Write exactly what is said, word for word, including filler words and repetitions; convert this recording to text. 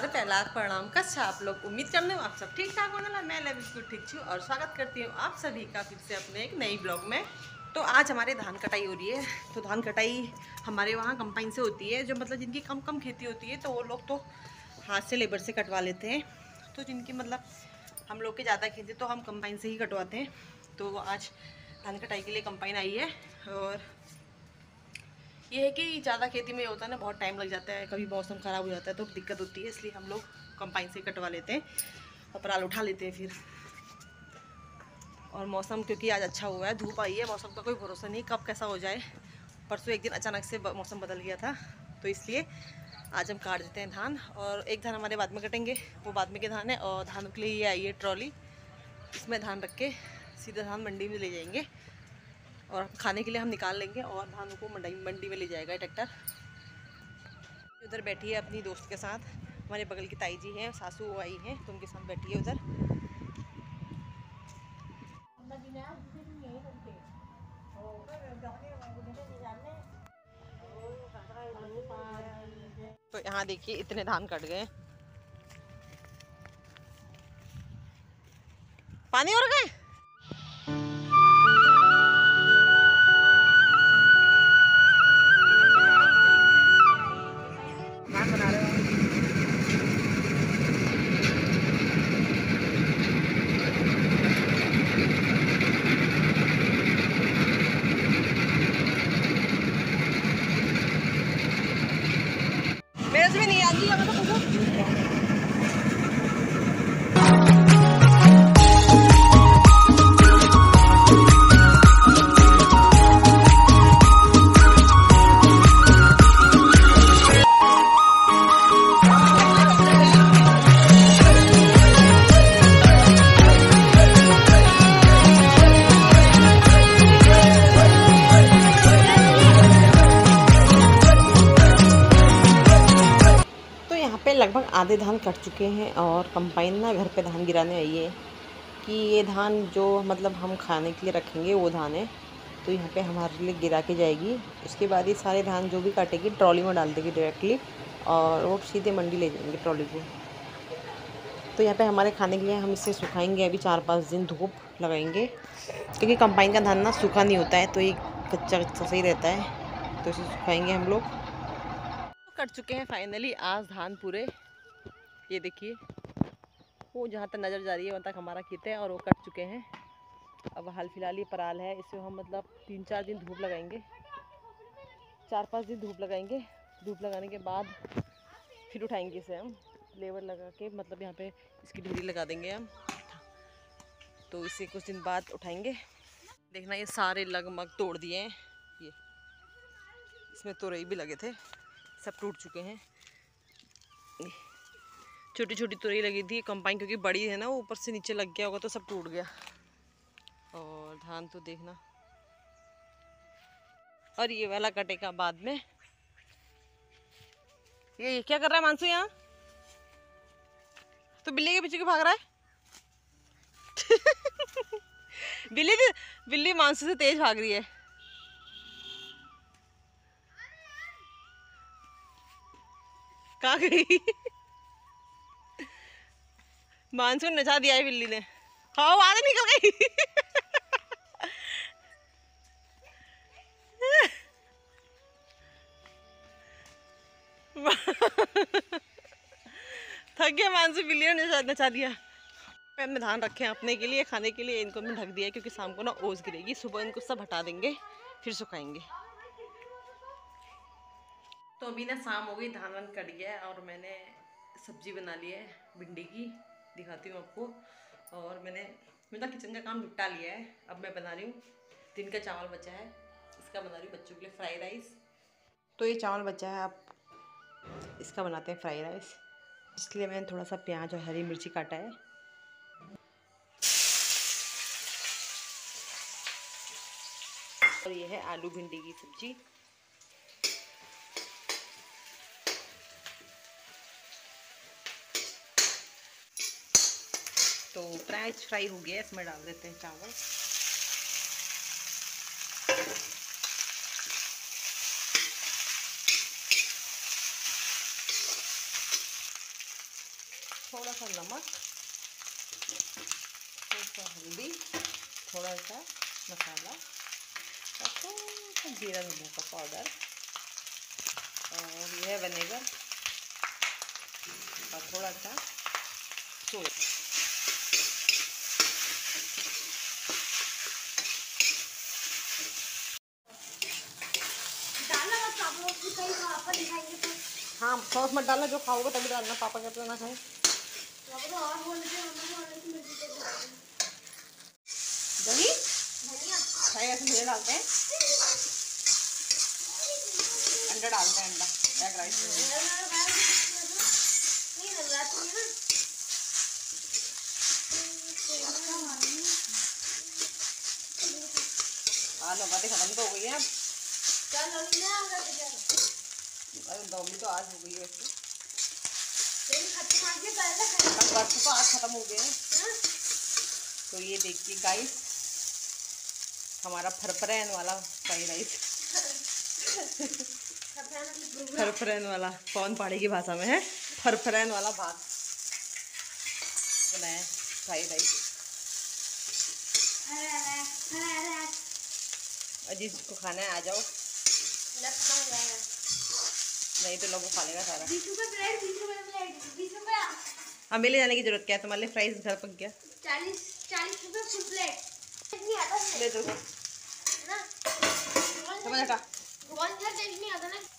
पहला प्रणाम कच्छा आप लोग उम्मीद करने हो आप सब ठीक ठाक होने ला। मैं बिल्कुल ठीक छूँ और स्वागत करती हूँ आप सभी का फिर से अपने एक नई ब्लॉग में। तो आज हमारे धान कटाई हो रही है। तो धान कटाई हमारे वहाँ कंपाइन से होती है, जो मतलब जिनकी कम कम खेती होती है तो वो लोग तो हाथ से लेबर से कटवा लेते हैं। तो जिनकी मतलब हम लोग के ज़्यादा खेती तो हम कंपाइन से ही कटवाते हैं। तो आज धान कटाई के लिए कंपाइन आई है। और ये है कि ज़्यादा खेती में होता है ना, बहुत टाइम लग जाता है, कभी मौसम ख़राब हो जाता है तो दिक्कत होती है, इसलिए हम लोग कंपाइन से कटवा लेते हैं और पराल उठा लेते हैं फिर। और मौसम क्योंकि आज अच्छा हुआ है, धूप आई है, मौसम का कोई भरोसा नहीं कब कैसा हो जाए। परसों एक दिन अचानक से मौसम बदल गया था, तो इसलिए आज हम काट देते हैं धान। और एक धान हमारे बाद में कटेंगे, वो बाद में के धान है। और धानों के लिए ये आई है ट्रॉली, इसमें धान रख के सीधा धान मंडी में ले जाएंगे और खाने के लिए हम निकाल लेंगे और धानों को मंडी मंडी में ले जाएगा ट्रैक्टर। उधर बैठी है अपनी दोस्त के साथ, हमारे बगल की ताई जी हैं, सासू आई हैं, तो उनके साथ बैठी है उधर। तो यहाँ देखिए इतने धान कट गए, पानी और गए। मेरे से भी नहीं आती है, तो लगभग आधे धान कट चुके हैं और कंपाइन ना घर पे धान गिराने आई है कि ये धान जो मतलब हम खाने के लिए रखेंगे वो धान है, तो यहाँ पे हमारे लिए गिरा के जाएगी। उसके बाद ये सारे धान जो भी काटेगी ट्रॉली में डाल देगी डायरेक्टली और वो सीधे मंडी ले जाएंगे ट्रॉली को। तो यहाँ पे हमारे खाने के लिए हम इसे सुखाएंगे, अभी चार पाँच दिन धूप लगाएंगे, क्योंकि कंपाइन का धान ना सूखा नहीं होता है, तो ये कच्चा कच्चा सही रहता है, तो इसे सुखाएंगे हम लोग। कट चुके हैं फाइनली आज धान पूरे, ये देखिए वो जहाँ तक नज़र जा रही है वहाँ तक हमारा खेत है और वो कट चुके हैं। अब हाल फिलहाल ये पराल है, इसे हम मतलब तीन चार दिन धूप लगाएंगे, चार पाँच दिन धूप लगाएंगे। धूप लगाने के बाद फिर उठाएंगे इसे हम लेबर लगा के, मतलब यहाँ पे इसकी ढेरी लगा देंगे हम, तो इसे कुछ दिन बाद उठाएंगे। देखना ये सारे लगमग तोड़ दिए हैं, ये इसमें तोरई भी लगे थे, सब टूट चुके हैं। छोटी छोटी तुरई लगी थी, कंपाइन क्योंकि बड़ी है ना, वो ऊपर से नीचे लग गया होगा तो सब टूट गया। और धान तो देखना, और ये वाला कटेगा बाद में। ये क्या कर रहा है मानसू यहाँ? तो बिल्ली के पीछे क्यों भाग रहा है? बिल्ली बिल्ली मानसू से तेज भाग रही है। कहाँ गई? मानसून नचा दिया है बिल्ली ने, हाँ वो आगे निकल गई। थक गया मानसून, बिल्ली ने नचा, नचा दिया। में धान रखे हैं अपने के लिए, खाने के लिए, इनको मैं ढक दिया है क्योंकि शाम को ना ओस गिरेगी, सुबह इनको सब हटा देंगे फिर सुखाएंगे। तो अभी ना शाम हो गई, धान वान कट गया है और मैंने सब्जी बना ली है भिंडी की, दिखाती हूँ आपको। और मैंने मेरा किचन का काम निपटा लिया है, अब मैं बना रही हूँ दिन का चावल बचा है, इसका बना रही हूँ बच्चों के लिए फ्राई राइस। तो ये चावल बचा है, आप इसका बनाते हैं फ्राई राइस, इसलिए मैंने थोड़ा सा प्याज और हरी मिर्ची काटा है। और ये है आलू भिंडी की सब्जी। तो प्याज फ्राई हो गया, इसमें डाल देते हैं चावल। थोड़ा सा नमक, थोड़ा सा हल्दी, थोड़ा सा मसाला और थोड़ा सा जीरा धनिया का पाउडर और यह विनेगर और थोड़ा सा सोया। हाँ सॉस मत डालना, जो खाओगे तभी डालना, पापा कहते ना खाए। दही खाएगा ऐसे मुझे डालते हैं, अंडा डालते हैं, अंडा एग राइस में। आलू बातें खत्म तो हो गई है अब। अरे दौड़ी तो आज हो गई है वैसे, कल परसों तो आज खत्म हो गए हैं। तो ये देखिए गाइस हमारा फरफरैन वाला फ्राइड राइस। फरफरैन वाला कौन पहाड़ी की भाषा में है, फरफरैन वाला भात बनाया फ्राइड राइस। और जिसको खाना है आ जाओ, नहीं तो लोगों खा लेगा सारा। हमें ले जाने की जरूरत क्या है, तुम्हारे लिए फ्राइज घर पक गया। चालीस चालीस रुपए फुल प्लेट ले दो ना, समझ हटा। नहीं आता ना।